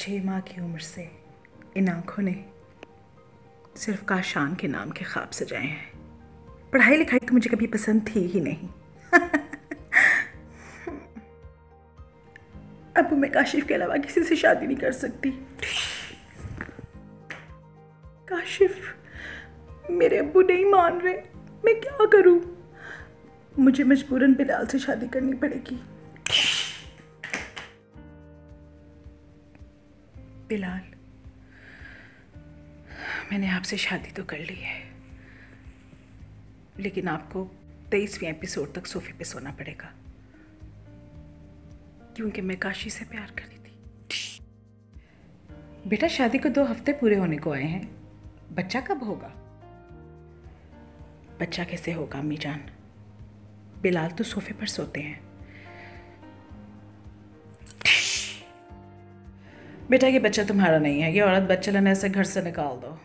6 माह की उम्र से इन आंखों ने सिर्फ काशान के नाम के ख्वाब सजाए हैं। पढ़ाई लिखाई तो मुझे कभी पसंद थी ही नहीं। अब मैं काशिफ के अलावा किसी से शादी नहीं कर सकती। काशिफ, मेरे अब्बू नहीं मान रहे, मैं क्या करूं? मुझे मजबूरन बिलाल से शादी करनी पड़ेगी। बिलाल, मैंने आपसे शादी तो कर ली है, लेकिन आपको 23वें एपिसोड तक सोफे पे सोना पड़ेगा, क्योंकि मैं काशी से प्यार करती थी। बेटा, शादी को 2 हफ्ते पूरे होने को आए हैं, बच्चा कब होगा? बच्चा कैसे होगा अम्मी जान? बिलाल तो सोफे पर सोते हैं। बेटा, ये बच्चा तुम्हारा नहीं है, ये औरत बच्चा लेने से घर से निकाल दो।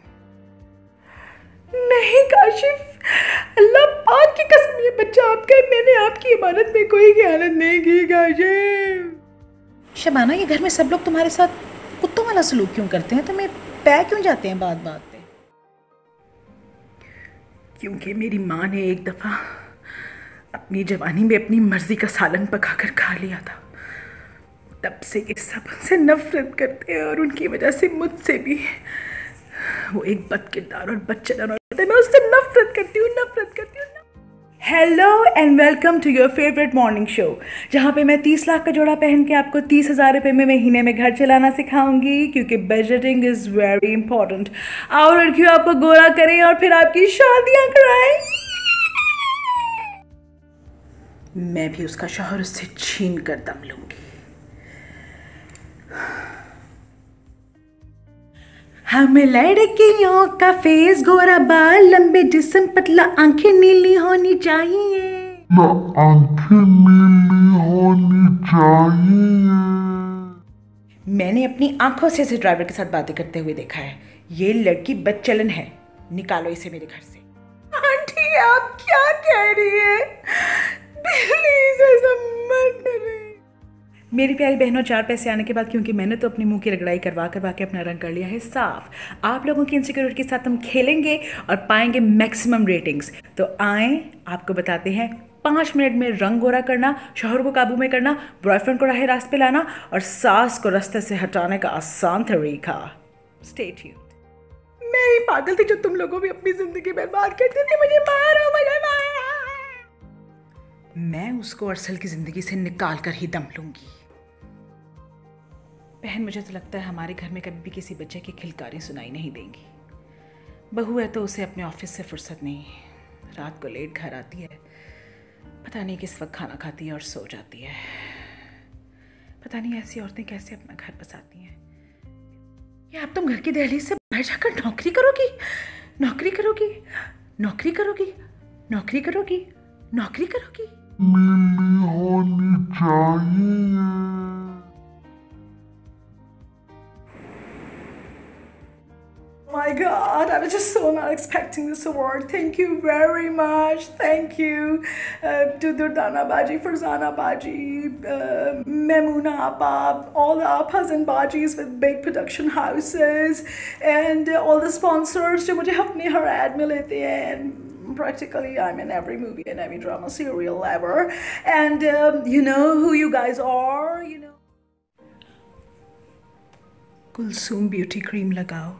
नहीं काशिफ, अल्लाह पाक की कसम, ये बच्चा आपका है। मैंने आपकी इमानत में कोई खयानत नहीं की काशिफ। शबाना, ये घर में सब लोग तुम्हारे साथ कुत्तों वाला सलूक क्यों करते हैं? तुम्हें पै क्यों जाते हैं बात बात पे? क्योंकि मेरी माँ ने एक दफ़ा अपनी जवानी में अपनी मर्जी का सालन पकाकर खा लिया था। तब से ये सब उनसे नफरत करते हैं और उनकी वजह से मुझसे भी। वो एक बदकिरदार और बदचलन औरत है, मैं उससे नफरत करती हूँ। Hello and welcome to your favourite morning show, जहाँ पे मैं 30 लाख का जोड़ा पहन के आपको 30,000 रुपये में महीने में घर चलाना सिखाऊंगी, क्योंकि बजटिंग इज़ वेरी इंपॉर्टेंट। आओ लड़कियों, आपको गोरा करें और फिर आपकी शादियाँ कराएं। मैं भी उसका शौहर उससे छीन कर दम लूंगी। हमें लड़कियों का फेस गोरा, बाल लंबे, जिस्म पतला, आंखें नीली होनी चाहिए। आंखें नीली होनी चाहिए। मैंने अपनी आंखों से इसे ड्राइवर के साथ बातें करते हुए देखा है। ये लड़की बदचलन है, निकालो इसे मेरे घर से। आंटी, आप क्या कह रही है? प्लीज ऐसा मत करें। मेरी प्यारी बहनों, 4 पैसे आने के बाद, क्योंकि मैंने तो अपनी मुंह की रगड़ाई करवा के अपना रंग कर लिया है साफ, आप लोगों की इनसिक्योरिटी के साथ हम खेलेंगे और पाएंगे मैक्सिमम रेटिंग्स। तो आए, आपको बताते हैं 5 मिनट में रंग गोरा करना, शौहर को काबू में करना, बॉयफ्रेंड को राह रास्त पे लाना और सास को रास्ते से हटाने का आसान तरीका। Stay tuned. मैं ही पागल थी जो तुम लोगों भी अपनी जिंदगी बर्बाद करती थी। मुझे मारो, मुझे मारो। मैं उसको अरसल की जिंदगी से निकाल कर ही दम लूंगी। बहन, मुझे तो लगता है हमारे घर में कभी भी किसी बच्चे की खिलकारें सुनाई नहीं देंगी। बहू है तो उसे अपने ऑफिस से फुर्सत नहीं, रात को लेट घर आती है, पता नहीं किस वक्त खाना खाती है और सो जाती है। पता नहीं ऐसी औरतें कैसे अपना घर बसाती हैं। या अब तुम घर की दहलीज से बाहर जाकर नौकरी करोगी, नौकरी करोगी, नौकरी करोगी, नौकरी करोगी, नौकरी करोगी। होनी चाहिए। My God, I was just so not expecting this award. Thank you very much. Thank you to Durdana Baji, Farzana Baji, Memuna Appa, all the Appas and Bajis with big production houses, and all the sponsors जो मुझे अपने हर ad में लेते हैं. Practically, I'm in every movie and every drama serial ever. And you know who you guys are, you know. Kulsoom beauty cream लगाओ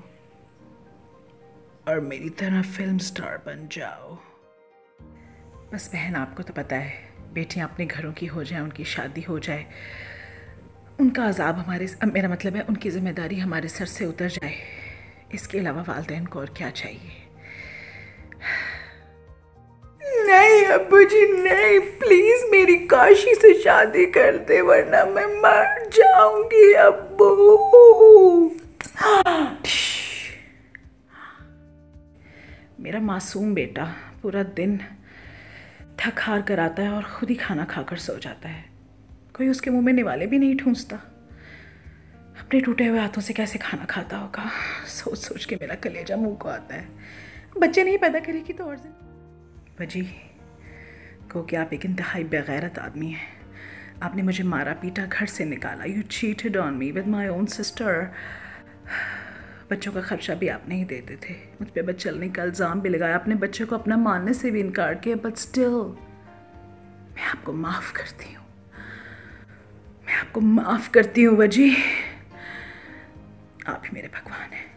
और मेरी तरह फिल्म स्टार बन जाओ। बस बहन, आपको तो पता है, बेटियां अपने घरों की हो जाए, उनकी शादी हो जाए, उनका अजाब हमारे, मेरा मतलब है उनकी जिम्मेदारी हमारे सर से उतर जाए। इसके अलावा वालिदैन को और क्या चाहिए? नहीं अब्बू जी, नहीं, प्लीज मेरी काशी से शादी कर दे, वरना मैं मर जाऊंगी अब्बू। मेरा मासूम बेटा पूरा दिन थक हार कर आता है और खुद ही खाना खाकर सो जाता है। कोई उसके मुंह में निवाले भी नहीं ठूंसता। अपने टूटे हुए हाथों से कैसे खाना खाता होगा, सोच सोच के मेरा कलेजा मुंह को आता है। बच्चे नहीं पैदा करेगी तो और वजी को कि आप एक इंतहाई बेगैरत आदमी हैं। आपने मुझे मारा पीटा, घर से निकाला। You cheated on me with my own sister. बच्चों का खर्चा भी आप नहीं देते थे, मुझ पर बदचलने का इल्ज़ाम भी लगाया, अपने बच्चे को अपना मानने से भी इनकार किया, बट स्टिल मैं आपको माफ़ करती हूँ, मैं आपको माफ़ करती हूँ वजी। आप ही मेरे भगवान हैं।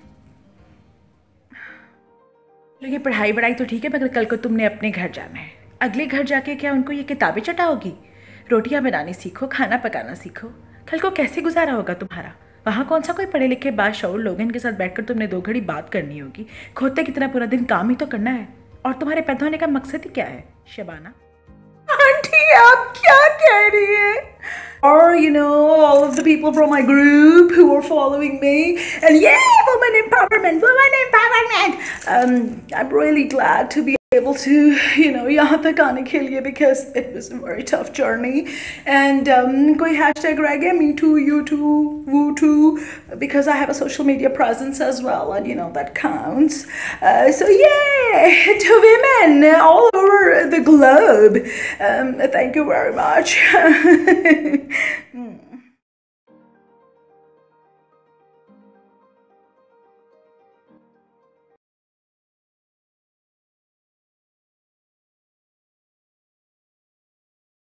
ये पढ़ाई वढ़ाई तो ठीक है, मगर कल को तुमने अपने घर जाना है। अगले घर जाके क्या उनको ये किताबें चटाओगी? रोटियां बनानी सीखो, खाना पकाना सीखो। कल को कैसे गुजारा होगा तुम्हारा? वहाँ कौन सा कोई पढ़े लिखे बाशऊर लोग हैं, इनके साथ बैठकर तुमने 2 घड़ी बात करनी होगी। खोते कितना पूरा दिन काम ही तो करना है। और तुम्हारे पैदा होने का मकसद ही क्या है शबाना? आंटी आप क्या कह रही है? Or all of the people from my group who are following me, and yeah, women empowerment, women empowerment. I'm really glad to be able to यहाँ तक आने के लिए, because it was a very tough journey. And कोई hashtag रह गया, me too, you too, woo too, because I have a social media presence as well, and that counts. So yeah, to women all over the globe, thank you very much.